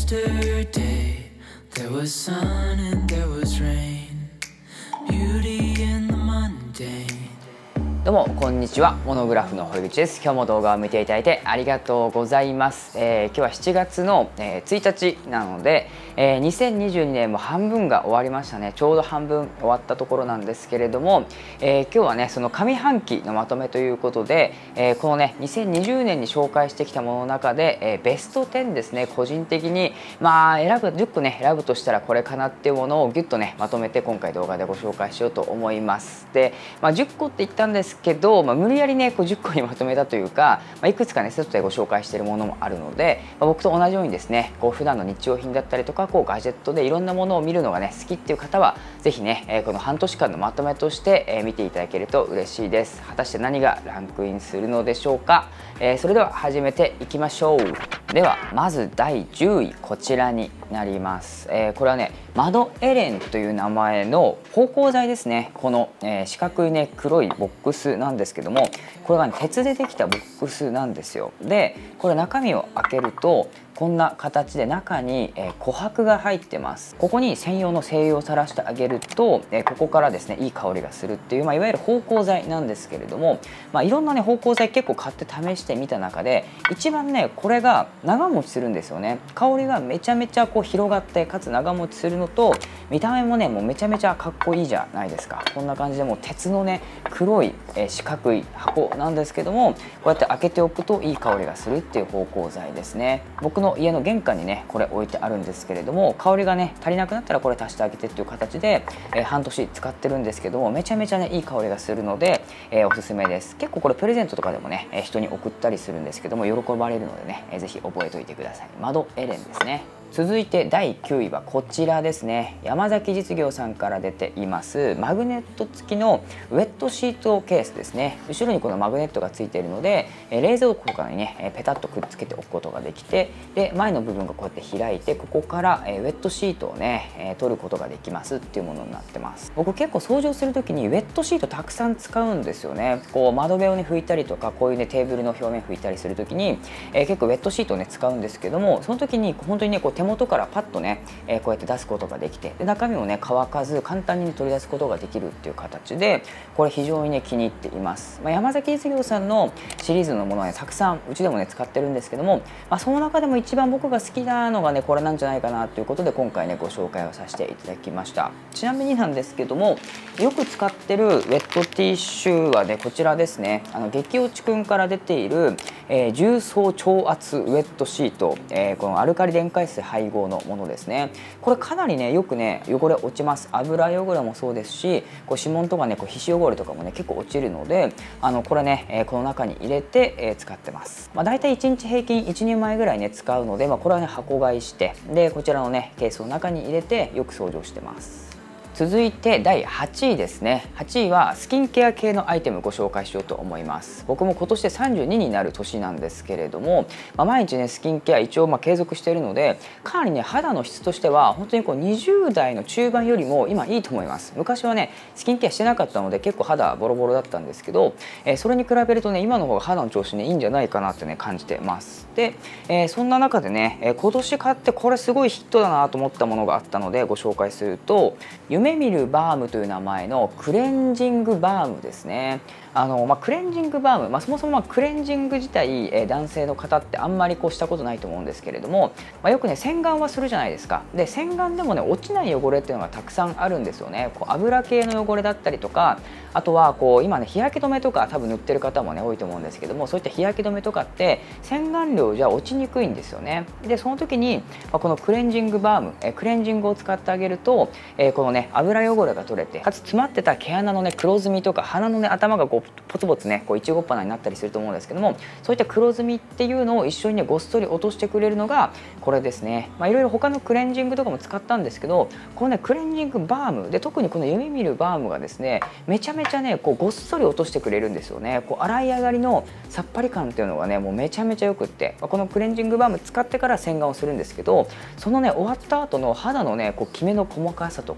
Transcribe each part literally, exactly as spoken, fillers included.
Yesterday, there was sun and there was rain. Beauty in the mundane. どうもこんにちは、モノグラフの堀口です。今日も動画を見ていただいてありがとうございます。えー、今日はしちがつの、えー、ついたちなので、えー、にせんにじゅうにねんも半分が終わりましたね。ちょうど半分終わったところなんですけれども、えー、今日はねその上半期のまとめということで、えー、このねにせんにじゅうねんに紹介してきたものの中で、えー、ベストじゅうですね、個人的にまあ選ぶじゅっこね選ぶとしたらこれかなっていうものをギュッとねまとめて今回動画でご紹介しようと思います。で、まあ、じゅっこって言ったんですけど、まあ、無理やりねこうじゅっこにまとめたというか、まあ、いくつかねセットでご紹介しているものもあるので、まあ、僕と同じようにですねこう普段の日用品だったりとかこうガジェットでいろんなものを見るのがね好きっていう方は是非ね、えー、この半年間のまとめとして、えー、見ていただけると嬉しいです。果たして何がランクインするのでしょうか。えー、それでは始めていきましょう。ではまずだいじゅうい、こちらになります。えー、これはねマドエレンという名前の芳香剤ですね。この、えー、四角いね黒いボックスなんですけども、これは、ね、鉄でできたボックスなんですよ。でこれ中身を開けるとこんな形で中に、えー、琥珀が入ってます。ここに専用の精油を垂らしてあげると、えー、ここからですねいい香りがするっていう、まあ、いわゆる芳香剤なんですけれども、まあ、いろんなね芳香剤結構買って試してみた中で一番ねこれが長持ちするんですよね。香りがめちゃめちゃこう広がってかつ長持ちするのと、見た目もねもうめちゃめちゃかっこいいじゃないですか。こんな感じでもう鉄のね黒い、えー、四角い箱なんですけども、こうやって開けておくといい香りがするっていう芳香剤ですね。僕の家の玄関にねこれ置いてあるんですけれども、香りがね足りなくなったらこれ足してあげてっていう形で、えー、半年使ってるんですけども、めちゃめちゃねいい香りがするので、えー、おすすめです。結構これプレゼントとかでもね、えー、人に送ったりするんですけども喜ばれるのでね、えー、ぜひ覚えておいてください。マドエレンですね。続いてだいきゅういはこちらですね。山崎実業さんから出ていますマグネット付きのウェットシートケースですね。後ろにこのマグネットが付いているので、冷蔵庫とかにねペタッとくっつけておくことができて、で前の部分がこうやって開いてここからウェットシートをね取ることができますっていうものになってます。僕結構掃除をする時にウェットシートたくさん使うんですよね。こう窓辺をね拭いたりとか、こういうねテーブルの表面拭いたりする時に、えー、結構ウェットシートをね使うんですけども、その時に本当にねこう手元からパッとね、えー、こうやって出すことができて、で中身もね乾かず簡単に、ね、取り出すことができるっていう形で、これ非常にね気に入っています。まあ、山崎実業さんのシリーズのものはねたくさんうちでもね使ってるんですけども、まあ、その中でも一番僕が好きなのがねこれなんじゃないかなということで今回ねご紹介をさせていただきました。ちなみになんですけども、よく使ってるウェットティッシュはねこちらですね。あの激落ちくんから出ている、えー、重曹超圧ウェットシート、えー、このアルカリ電解水配合のものですね。これかなりねよくね汚れ落ちます。油汚れもそうですし、こう指紋とかねこう皮脂汚れとかもね結構落ちるので、あのこれね、えー、この中に入れて、えー、使ってます。まあ、だいたいいちにち平均いちにんまえぐらいね使うので、まあ、これはね箱買いして、でこちらのねケースの中に入れてよく掃除をしてます。続いてだいはちいですね。はちいはスキンケア系のアイテムをご紹介しようと思います。僕も今年でさんじゅうにになる年なんですけれども、まあ、毎日ねスキンケア一応まあ継続しているので、かなりね肌の質としては本当にこうにじゅうだいの中盤よりも今いいと思います。昔はねスキンケアしてなかったので結構肌ボロボロだったんですけど、えー、それに比べるとね今の方が肌の調子ねいいんじゃないかなってね感じてます。で、えー、そんな中でね、えー、今年買ってこれすごいヒットだなと思ったものがあったのでご紹介すると、夢見るバームという名前のクレンジングバームですね。あのまあ、クレンジングバーム、まあ、そもそもまあクレンジング自体、えー、男性の方ってあんまりこうしたことないと思うんですけれども、まあ、よくね洗顔はするじゃないですか。で洗顔でもね落ちない汚れっていうのがたくさんあるんですよね。こう油系の汚れだったりとか、あとはこう今ね日焼け止めとか多分塗ってる方もね多いと思うんですけども、そういった日焼け止めとかって洗顔料じゃ落ちにくいんですよね。でその時に、まあ、このクレンジングバーム、えー、クレンジングを使ってあげると、えー、このね油汚れが取れて、かつ詰まってた毛穴のね黒ずみとか鼻のね頭がこうポツポツねこういちごっぱなになったりすると思うんですけども、そういった黒ずみっていうのを一緒にねごっそり落としてくれるのがこれですね。まあいろいろ他のクレンジングとかも使ったんですけど、このねクレンジングバームで特にこの夢見るバームがですねめちゃめちゃねこうごっそり落としてくれるんですよね。こう洗い上がりのさっぱり感っていうのがねもうめちゃめちゃよくって、このクレンジングバーム使ってから洗顔をするんですけど、そのね終わった後の肌のねこうキメの細かさとか毛穴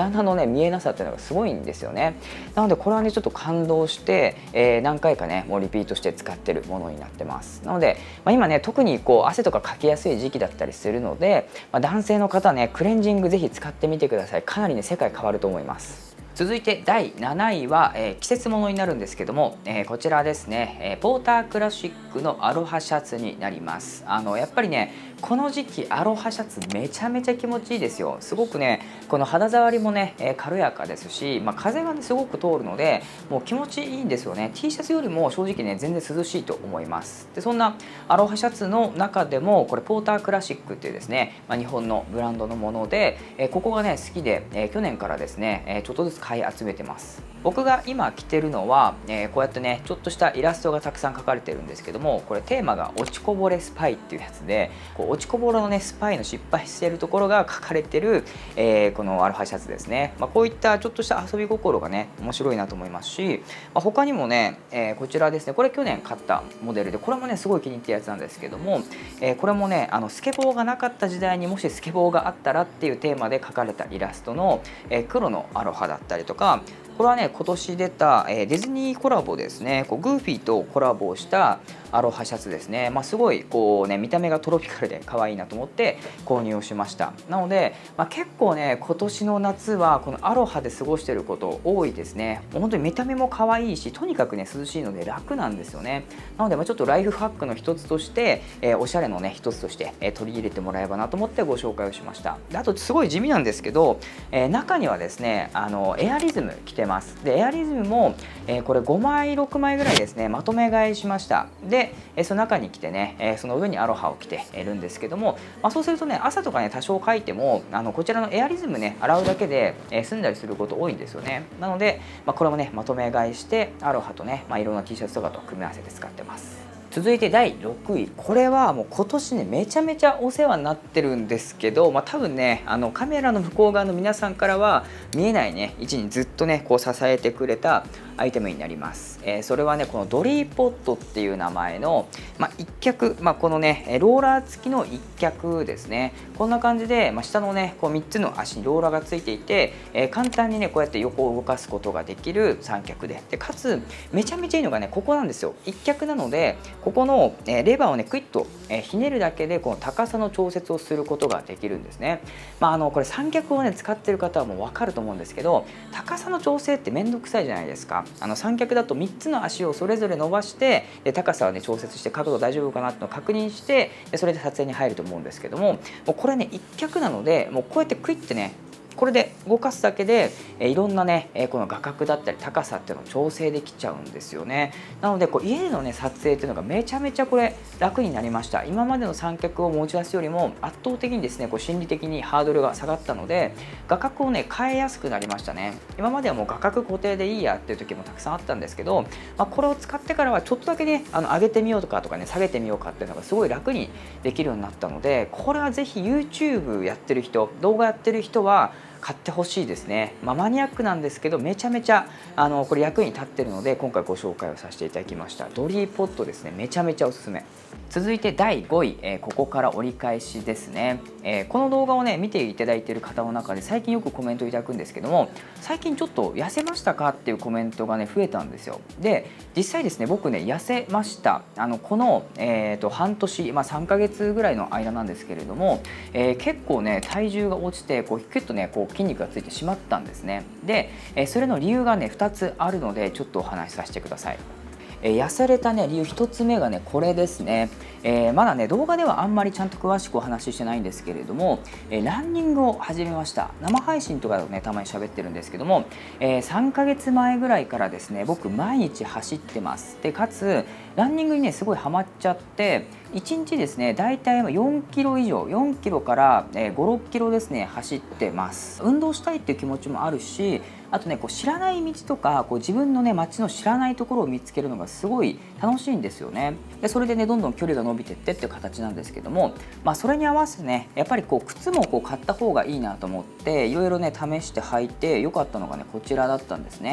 穴のね見えなさっていうのがすごいんですよね。なのでこれはねちょっと感動して、えー、何回かねもうリピートして使ってるものになってます。なので、まあ、今ね特にこう汗とかかきやすい時期だったりするので、まあ、男性の方ねクレンジングぜひ使ってみてください。かなりね世界変わると思います。続いてだいなないは、えー、季節ものになるんですけども、えー、こちらですね、えー、ポータークラシックのアロハシャツになります。あのやっぱりねこの時期アロハシャツめちゃめちゃ気持ちいいですよ。すごくねこの肌触りもね、えー、軽やかですし、まあ、風がねすごく通るのでもう気持ちいいんですよね。 T シャツよりも正直ね全然涼しいと思います。でそんなアロハシャツの中でもこれポータークラシックっていうですね、まあ、日本のブランドのもので、えー、ここがね好きで、えー、去年からですね、えー、ちょっとずつ買い集めてます。僕が今着てるのは、えー、こうやってねちょっとしたイラストがたくさん描かれてるんですけども、これテーマが落ちこぼれスパイっていうやつで、こう落ちこぼれのねスパイの失敗しているところが書かれてる、えー、このアロハシャツですね。まあ、こういったちょっとした遊び心がね面白いなと思いますし、まあ、他にもね、えー、こちらですね、これ去年買ったモデルで、これもねすごい気に入ってるやつなんですけども、えー、これもねあのスケボーがなかった時代にもしスケボーがあったらっていうテーマで描かれたイラストの、えー、黒のアロハだったりとか、これはね今年出た、えー、ディズニーコラボですね、こうグーフィーとコラボをしたアロハシャツですね。まあ、すごいこうね見た目がトロピカルで可愛いなと思って購入をしました。なので、まあ、結構ね今年の夏はこのアロハで過ごしていること多いですね。もう本当に見た目も可愛いし、とにかくね涼しいので楽なんですよね。なので、まあ、ちょっとライフハックの一つとして、えー、おしゃれのね一つとして、えー、取り入れてもらえばなと思ってご紹介をしました。であとすごい地味なんですけど、えー、中にはですねあのエアリズム着てます。でエアリズムも、えー、これごまいろくまいぐらいですねまとめ買いしました。で、えー、その中に着てね、えー、その上にアロハを着ているんですけども、まあ、そうするとね朝とかね多少かいてもあのこちらのエアリズムね洗うだけで、えー、済んだりすること多いんですよね。なので、まあ、これもねまとめ買いしてアロハとね、まあ、いろんな T シャツとかと組み合わせて使ってます。続いてだいろくい、これはもう今年ねめちゃめちゃお世話になってるんですけど、まあ、多分ねあのカメラの向こう側の皆さんからは見えないね位置にずっとねこう支えてくれたアイテムになります。えー、それはねこのドリーポットっていう名前の、まあ、一脚、まあ、このねローラー付きの一脚ですね。こんな感じで、まあ、下のねこうみっつの足にローラーがついていて、えー、簡単にねこうやって横を動かすことができる三脚で、でかつめちゃめちゃいいのがねここなんですよ。一脚なのでここのレバーをねクイッとひねるだけでこの高さの調節をすることができるんですね。まあ、あのこれ三脚をね使ってる方はもう分かると思うんですけど、高さの調整って面倒くさいじゃないですか。あの三脚だとみっつの足をそれぞれ伸ばしてで高さをね調節して角度大丈夫かなっていうのを確認してでそれで撮影に入ると思うんですけども、もうこれね一脚なのでもうこうやってクイッてねこれで動かすだけでえいろんなねこの画角だったり高さっていうのを調整できちゃうんですよね。なのでこう家でのね撮影っていうのがめちゃめちゃこれ楽になりました。今までの三脚を持ち出すよりも圧倒的にですねこう心理的にハードルが下がったので画角をね変えやすくなりましたね。今まではもう画角固定でいいやっていう時もたくさんあったんですけど、まあ、これを使ってからはちょっとだけねあの上げてみようとかとかね下げてみようかっていうのがすごい楽にできるようになったので、これはぜひ YouTube やってる人動画やってる人は買ってほしいですね。まあ、マニアックなんですけどめちゃめちゃあのこれ役に立ってるので今回ご紹介をさせていただきました。ドリーポットですね、めちゃめちゃおすすめ。続いてだいごい、えー、ここから折り返しですね。えー、この動画をね見ていただいている方の中で最近よくコメントをいただくんですけども、最近ちょっと痩せましたかっていうコメントがね増えたんですよ。で実際ですね僕ね痩せました。あのこの、えー、と半年、まあ、さんかげつぐらいの間なんですけれども、えー、結構ね体重が落ちてこうキュッとねこう筋肉がついてしまったんですね。で、えー、それの理由がねふたつあるのでちょっとお話しさせてください。えー、痩せれたね理由ひとつめがねこれですね。えー、まだね動画ではあんまりちゃんと詳しくお話ししてないんですけれども、えー、ランニングを始めました。生配信とかでねたまに喋ってるんですけども、えー、さんかげつまえぐらいからですね僕毎日走ってます。でかつランニングにねすごいハマっちゃっていちにちですねだいたいよんキロ以上よんキロからご、ろっキロですね走ってます。運動したいっていう気持ちもあるし、あとねこう知らない道とかこう自分のね街の知らないところを見つけるのがすごい楽しいんですよね。でそれでねどんどん距離が伸びてってっていう形なんですけども、まあ、それに合わせてねやっぱりこう靴もこう買った方がいいなと思っていろいろね試して履いてよかったのがねこちらだったんですね。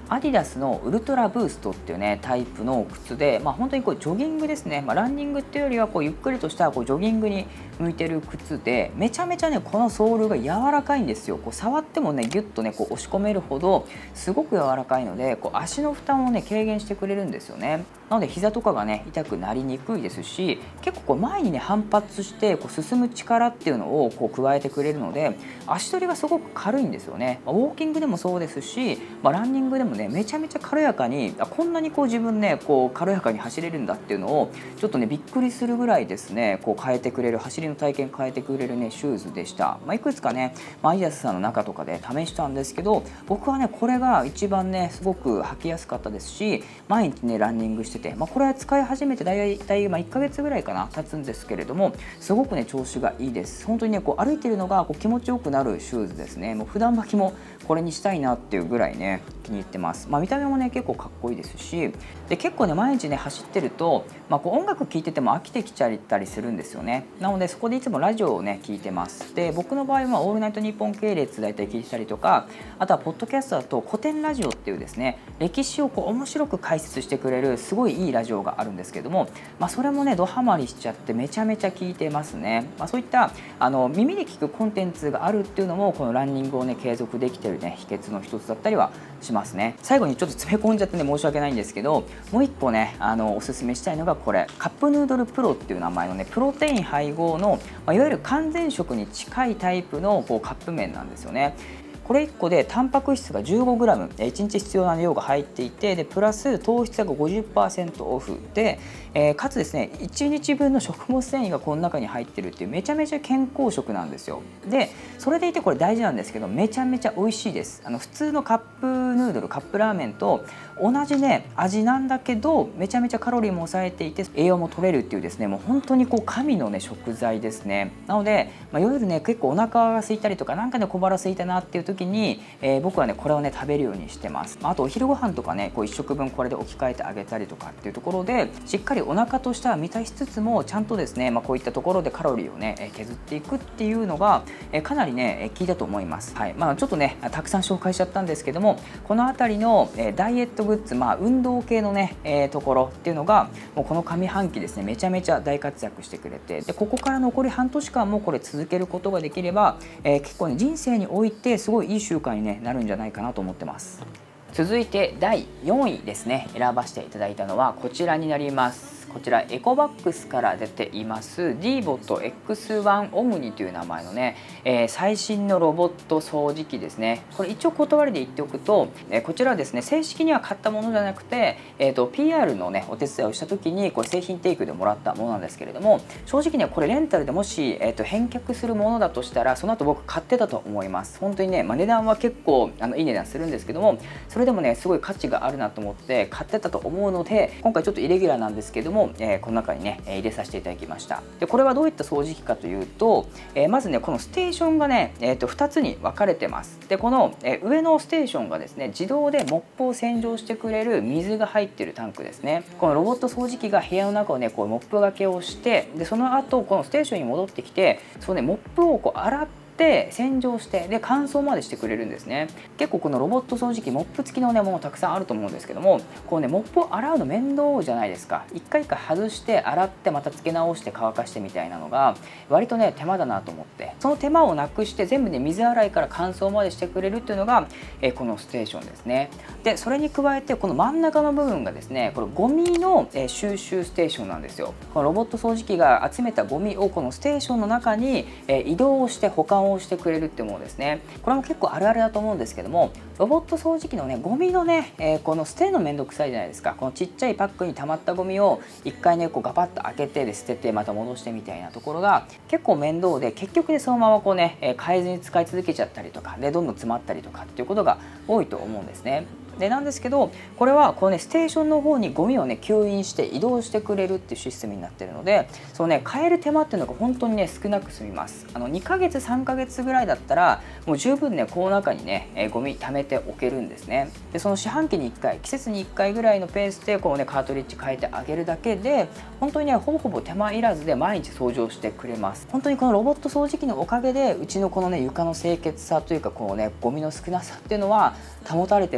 アディダスのウルトラブーストっていうねタイプの靴で、まあ、本当にこうジョギングですね、まあ、ランニングっていうよりはこうゆっくりとしたこうジョギングに向いてる靴で、めちゃめちゃねこのソールが柔らかいんですよ。こう触ってもねギュッとねこう押し込めるほどすごく柔らかいので、こう足の負担をね軽減してくれるんですよね。なので膝とかがね痛くなりにくいですし、結構こう前にね反発してこう進む力っていうのをこう加えてくれるので、足取りがすごく軽いんですよね。まあ、ウォーキングでもそうですし、まあ、ランニングでもねめちゃめちゃ軽やかに、あこんなにこう自分ねこう軽やかに走れるんだっていうのをちょっとねびっくりするぐらいですね、こう変えてくれる、走りの体験変えてくれるねシューズでした。まあ、いくつかね、まあ、アディダスさんの中とかで試したんですけど、僕はねこれが一番ねすごく履きやすかったですし、毎日ねランニングしてて、まあ、これは使い始めて大体まあいっかげつぐらいかな経つんですけれども、すごくね調子がいいです。本当にねこう歩いてるのがこう気持ちよくなるシューズですね。もう普段履きもこれにしたいなっていうぐらいね気に入ってます。まあ、見た目もね結構かっこいいですし、で結構ね毎日ね走ってると、まあ、こう音楽聴いてても飽きてきちゃったりするんですよね。なのでそこでいつもラジオをね聞いてます。で僕の場合は「オールナイトニッポン」系列大体聞いてたりとか、あとはポッドキャストだと古典ラジオっていうですね歴史をこう面白く解説してくれるすごいいいラジオがあるんですけども、まあ、それもねドハマりしちゃってめちゃめちゃ聞いてますね。まあ、そういったあの耳で聞くコンテンツがあるっていうのもこのランニングをね継続できてるね秘訣の一つだったりはしますね。最後にちょっと詰め込んじゃってね申し訳ないんですけど、もう一個ねあのおすすめしたいのがこれカップヌードルプロっていう名前のねプロテイン配合の、まあ、いわゆる完全食に近いタイプのこうカップ麺なんですよね。これいっこでタンパク質が じゅうごグラム、いちにち必要な量が入っていて、でプラス糖質が ごじゅっパーセント オフで、えー、かつですねいちにちぶんの食物繊維がこの中に入ってるっていうめちゃめちゃ健康食なんですよ。でそれでいてこれ大事なんですけど、めちゃめちゃ美味しいです。あの普通のカップヌードルカップラーメンと同じね味なんだけど、めちゃめちゃカロリーも抑えていて栄養も取れるっていうですね、もう本当にこう神のね食材ですね。なので、まあ、夜ね結構お腹が空いたりとかなんかね小腹空いたなっていう時に、えー、僕はねこれをね食べるようにしてます。あとお昼ご飯とかねこういっしょくぶんこれで置き換えてあげたりとかっていうところで、しっかりお腹としては満たしつつもちゃんとですね、まあ、こういったところでカロリーをね削っていくっていうのが、えー、かなりね効いたと思います。はい、まあ、ちょっとねたくさん紹介しちゃったんですけども、この辺りの、えー、ダイエットグッズ、まあ、運動系のね、えー、ところっていうのがもうこの上半期ですねめちゃめちゃ大活躍してくれて、でここから残り半年間もこれ続けることができれば、えー、結構ね人生においてすごいいい習慣に、ね、なるんじゃないかなと思ってます。続いてだいよんいですね、選ばせていただいたのはこちらになります。こちらエコバックスから出ています ディーボットエックスワン オムニという名前のね、えー、最新のロボット掃除機ですね。これ一応断りで言っておくと、えー、こちらはですね正式には買ったものじゃなくて、えー、と ピーアール のねお手伝いをした時にこれ製品提供でもらったものなんですけれども、正直ねこれレンタルでもし、えー、と返却するものだとしたらその後僕買ってたと思います。本当にね、まあ、値段は結構あのいい値段するんですけども、それでもねすごい価値があるなと思って買ってたと思うので、今回ちょっとイレギュラーなんですけども、えー、この中にね入れさせていただきました。でこれはどういった掃除機かというと、えー、まずねこのステーションがね、えー、とふたつに分かれてます。でこの、えー、上のステーションがですね自動でモップを洗浄してくれる水が入っているタンクですね。このロボット掃除機が部屋の中をねこうモップがけをして、でその後このステーションに戻ってきて、そのねモップをこう洗ってで洗浄してで乾燥までしてくれるんですね。結構このロボット掃除機モップ付きのねものたくさんあると思うんですけども、こうねモップを洗うの面倒じゃないですか。一回一回外して洗ってまた付け直して乾かしてみたいなのが割とね手間だなと思って、その手間をなくして全部ね水洗いから乾燥までしてくれるっていうのが、えこのステーションですね。でそれに加えてこの真ん中の部分がですねこれゴミの、え収集ステーションなんですよ。このロボット掃除機が集めたゴミをこのステーションの中に、え移動して保管をしてくれるっていうものですね。これも結構あるあるだと思うんですけども、ロボット掃除機のねゴミのね、えー、この捨てるのめんどくさいじゃないですか。このちっちゃいパックに溜まったゴミをいっかいねこうガバッと開けてで捨ててまた戻してみたいなところが結構面倒で、結局ねそのままこうね、えー、変えずに使い続けちゃったりとかでどんどん詰まったりとかっていうことが多いと思うんですね。でなんですけど、これはこのねステーションの方にゴミをね吸引して移動してくれるっていうシステムになってるので、そのね変える手間っていうのが本当にね少なく済みます。あのにかげつさんかげつぐらいだったらもう十分ねこの中にね、えー、ゴミ貯めておけるんですね。でその四半期にいっかい、季節にいっかいぐらいのペースでこのねカートリッジ変えてあげるだけで本当にねほぼほぼ手間いらずで毎日掃除をしてくれます。本当にこのロボット掃除機のおかげでうちのこのね床の清潔さというかこうねゴミの少なさっていうのは保たれてるなと思います。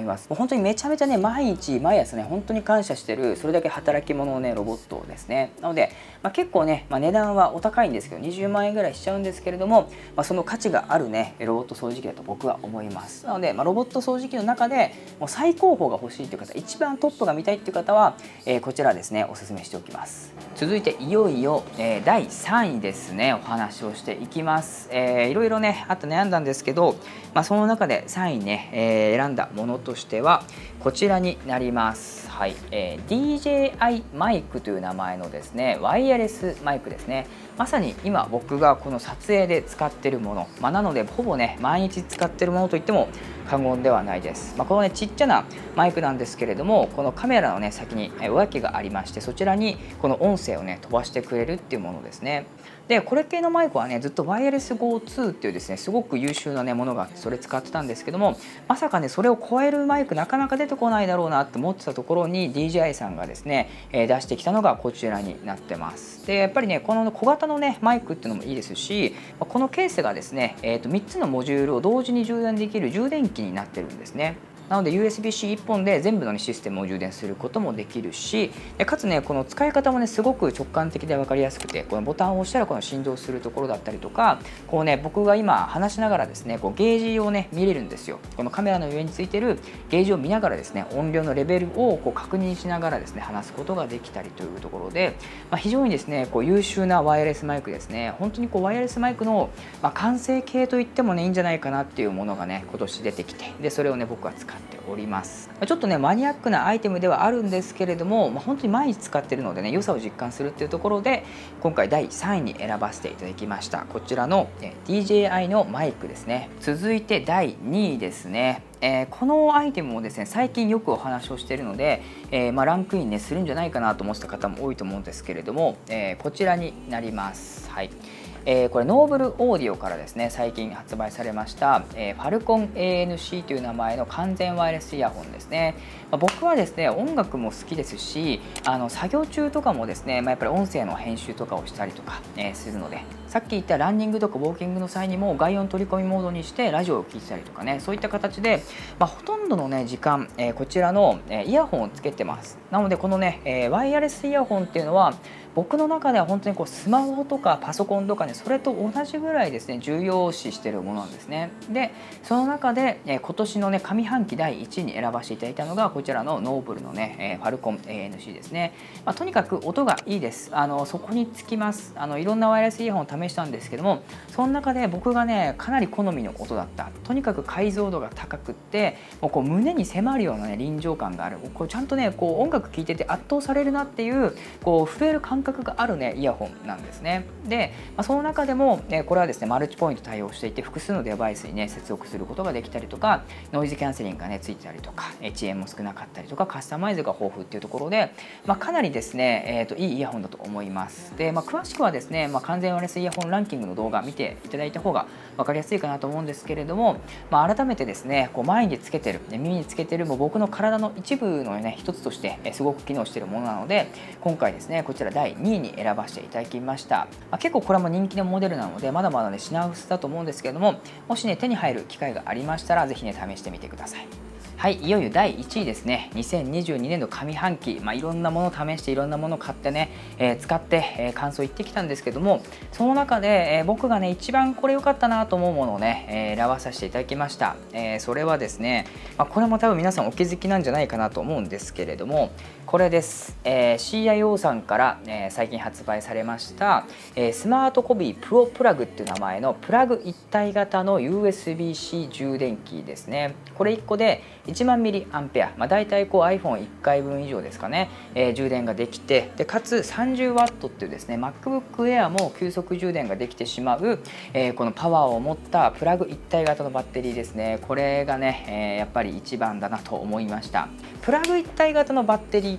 います。もう本当にめちゃめちゃね、毎日毎朝ね、本当に感謝してる、それだけ働き者のねロボットですね。なので、まあ、結構ね、まあ、値段はお高いんですけどにじゅうまんえんぐらいしちゃうんですけれども、まあ、その価値があるねロボット掃除機だと僕は思います。なので、まあ、ロボット掃除機の中でもう最高峰が欲しいという方、一番トップが見たいっていう方は、えー、こちらですねおすすめしておきます。続いていよいよ、えー、だいさんいですね、お話をしていきます。えー、いろいろねあと悩んだんですけど、まあ、その中でさんいね、えー、選んだものとしてはこちらになります。はい、えー、ディージェーアイ マイクという名前のですねワイヤレスマイクですね。まさに今僕がこの撮影で使っているもの、まあ、なのでほぼね毎日使っているものといっても過言ではないです。まあ、このねちっちゃなマイクなんですけれども、このカメラのね先に上焼きがありまして、そちらにこの音声をね飛ばしてくれるっていうものですね。でこれ系のマイクはねずっとワイヤレス ゴーツー っていうですねすごく優秀なねものがあって、それ使ってたんですけども、まさかねそれを超えるマイクなかなか出てこないだろうなって思ってたところに ディージェーアイ さんがですね、えー、出してきたのがこちらになってます。でやっぱりねこの小型のねマイクっていうのもいいですし、このケースがですね、えー、とみっつのモジュールを同時に充電できる充電器になってるんですね。なので ユーエスビーシーいっぽんで全部のシステムを充電することもできるし、かつねこの使い方もねすごく直感的で分かりやすくて、このボタンを押したらこの振動するところだったりとか、こうね僕が今話しながらですねこうゲージをね見れるんですよ。このカメラの上についてるゲージを見ながらですね音量のレベルをこう確認しながらですね話すことができたりというところで、まあ、非常にですねこう優秀なワイヤレスマイクですね。本当にこうワイヤレスマイクの、まあ、完成形といってもねいいんじゃないかなっていうものがね今年出てきて、でそれをね僕は使っております。ちょっとねマニアックなアイテムではあるんですけれども、まあ、本当に毎日使ってるのでね良さを実感するっていうところで今回だいさんいに選ばせていただきました。こちらの ディージェーアイ のマイクですね。続いてだいにいですね。えー、このアイテムもですね最近よくお話をしているので、えーまあ、ランクイン、ね、するんじゃないかなと思ってた方も多いと思うんですけれども、えー、こちらになります。はい、えー、これノーブルオーディオからですね最近発売されました、えー、ファルコン エーエヌシー という名前の完全ワイヤレスイヤホンですね。まあ、僕はですね音楽も好きですし、あの作業中とかもですね、まあ、やっぱり音声の編集とかをしたりとか、えー、するので、さっき言ったランニングとかウォーキングの際にも外音取り込みモードにしてラジオを聴いてたりとかね、そういった形で、まあ、ほとんどの、ね、時間、えー、こちらの、えー、イヤホンをつけてます。なのでこのね、えー、ワイヤレスイヤホンっていうのは僕の中では本当にこうスマホとかパソコンとかねそれと同じぐらいですね重要視しているものなんですね。でその中で、えー、今年のね上半期だいいちいに選ばせていただいたのがこちらのノーブルのね、えー、ファルコン エーエヌシー ですね。まあ、とにかく音がいいです。あのそこにつきます。あのいろんなワイヤレスイヤホンを試したんですけども、その中で僕がねかなり好みの音だった。とにかく解像度が高くってもうこう胸に迫るような、ね、臨場感がある。こうちゃんとねこう音楽聴いてて圧倒されるなっていうこう震える感覚があるねイヤホンなんですね。で、まあ、その中でも、ね、これはですねマルチポイント対応していて複数のデバイスにね接続することができたりとか、ノイズキャンセリングがねついてたりとか、遅延も少なかったりとか、カスタマイズが豊富っていうところで、まあ、かなりですね、えー、といいイヤホンだと思います。で、まあ、詳しくはですね、まあ、完全ワイヤレスイヤホンランキングの動画見ていただいた方が分かりやすいかなと思うんですけれども、まあ、改めてですねこう前につけてる耳につけてるもう僕の体の一部のね一つとしてすごく機能しているものなので、今回ですねこちらだいにいに選ばせていただきました。まあ、結構これも人気のモデルなのでまだまだね品薄だと思うんですけれども、もしね手に入る機会がありましたらぜひね試してみてください。はい、いよいよだいいちいですね。にせんにじゅうにねんの上半期、まあ、いろんなものを試していろんなものを買ってね、えー、使って、えー、感想言ってきたんですけども、その中で、えー、僕がね一番これ良かったなと思うものをね、えー、選ばさせていただきました。えー、それはですね、まあ、これも多分皆さんお気づきなんじゃないかなと思うんですけれども、これです。えー、シーアイオー さんから、えー、最近発売されました、えー、スマートコビープロプラグっていう名前のプラグ一体型の ユーエスビーシー 充電器ですね。これいっこでいちまんミリアンペア、まあ、大体こう アイフォンいっかいぶん以上ですかね、えー、充電ができて、でかつ さんじゅうワット っていうですね MacBook Air も急速充電ができてしまう、えー、このパワーを持ったプラグ一体型のバッテリーですね。これがね、えー、やっぱり一番だなと思いました。プラグ一体型のバッテリーっ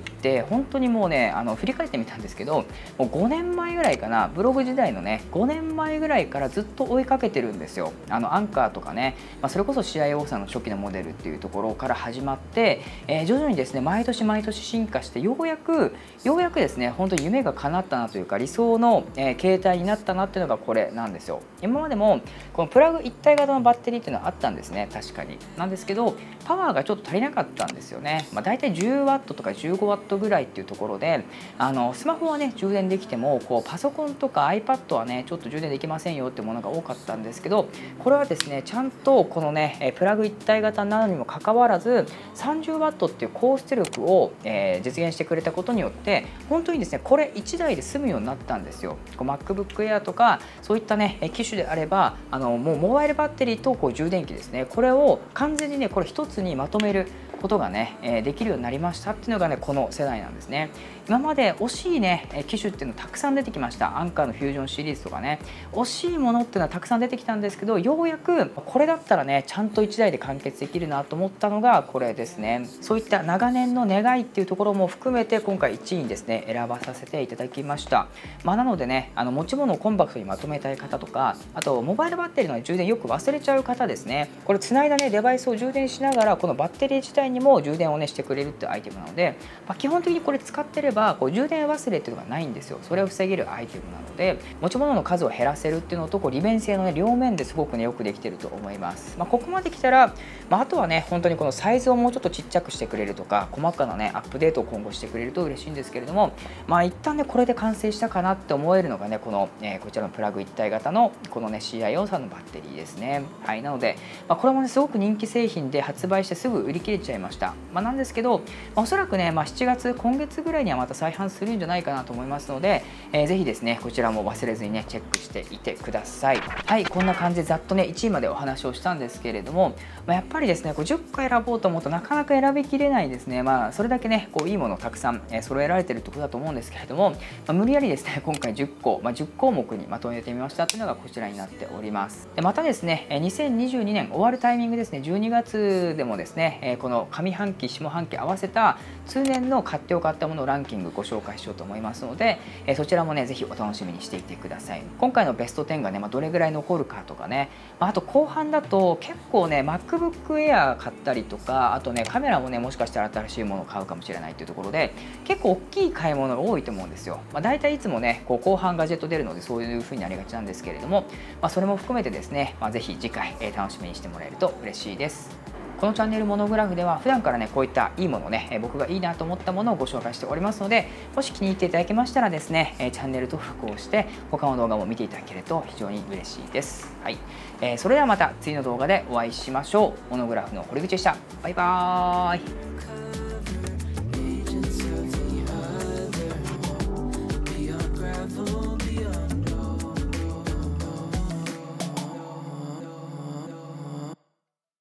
って本当にもうねあの振り返ってみたんですけど、もうごねんまえぐらいかな、ブログ時代のねごねんまえぐらいからずっと追いかけてるんですよ。あのアンカーとかね、まあ、それこそ試合王さんの初期のモデルっていうところから始まって、えー、徐々にですね毎年毎年進化して、ようやくようやくですね本当に夢が叶ったなというか、理想の、えー、携帯になったなっていうのがこれなんですよ。今までもこのプラグ一体型のバッテリーっていうのはあったんですね、確かになんですけど、パワーがちょっと足りなかったんですよね。まあ、大体じゅうワットとかじゅうごワットぐらいっていうところで、あのスマホはね充電できても、こうパソコンとか iPad はねちょっと充電できませんよっていうものが多かったんですけど、これはですねちゃんとこのねプラグ一体型なのにもかかわらずさんじゅうワットっていう高出力を、えー、実現してくれたことによって、本当にですねこれいちだいで済むようになったんですよ。こう MacBook Air とかそういったね機種であれば、あのもうモバイルバッテリーとこう充電器ですね、これを完全にねこれ一つにまとめることがね、えー、できるようになりましたっていうのがねこの世代なんですね。今まで惜しいね機種っていうのたくさん出てきました。アンカーのフュージョンシリーズとかね、惜しいものっていうのはたくさん出てきたんですけど、ようやくこれだったらねちゃんといちだいで完結できるなと思ったのがこれですね。そういった長年の願いっていうところも含めて今回いちいにですね選ばさせていただきました。まあ、なのでねあの持ち物をコンパクトにまとめたい方とか、あとモバイルバッテリーの充電よく忘れちゃう方ですね、これつないだねデバイスを充電しながらこのバッテリー自体にも充電をねしてくれるっていうアイテムなので、まあ、基本的にこれ使ってればこう充電忘れっていうのがないんですよ。それを防げるアイテムなので、持ち物の数を減らせるっていうのとこう利便性の、ね、両面ですごくねよくできてると思います。まあ、ここまで来たら、まあ、あとはね本当にこのサイズをもうちょっとちっちゃくしてくれるとか、細かなねアップデートを今後してくれると嬉しいんですけれども、まあ一旦ねこれで完成したかなって思えるのがねこの、えー、こちらのプラグ一体型のこのね シーアイオー さんのバッテリーですね。はい、なので、まあ、これもねすごく人気製品で発売してすぐ売り切れちゃいました。まあ、なんですけど、まあ、おそらくね、まあ、しちがつ今月ぐらいにはまた再販するんじゃないかなと思いますので、えー、ぜひですねこちらも忘れずにねチェックしていてください。はい、こんな感じでざっとねいちいまでお話をしたんですけれども、まあ、やっぱりですねこうじゅっこ選ぼうと思うとなかなか選びきれないですね。まあそれだけねこういいものをたくさん、えー、揃えられてるってことだと思うんですけれども、まあ、無理やりですね今回じゅっこ、まあ、じゅっこうもくにまとめてみましたというのがこちらになっております。でまたですねにせんにじゅうにねん終わるタイミングですね、じゅうにがつでもですね、えー、この上半期下半期合わせた通年の買ってよかったものランキングご紹介しようと思いますので、えー、そちらもねぜひお楽しみにしていてください。今回のベストじゅうがね、まあ、どれぐらい残るかとかね、まあ、あと後半だと結構ね MacBook Air 買ったりとか、あとねカメラもねもしかしたら新しいものを買うかもしれないというところで、結構大きい買い物が多いと思うんですよ。まあ、大体いつもねこう後半ガジェット出るのでそういう風になりがちなんですけれども、まあ、それも含めてですね、まあ、ぜひ次回、えー、楽しみにしてもらえると嬉しいです。このチャンネルモノグラフでは普段からねこういったいいものね、え僕がいいなと思ったものをご紹介しておりますので、もし気に入っていただけましたらですね、えチャンネル登録をして他の動画も見ていただけると非常に嬉しいです。はい、えー、それではまた次の動画でお会いしましょう。モノグラフの堀口でした。バイバーイ。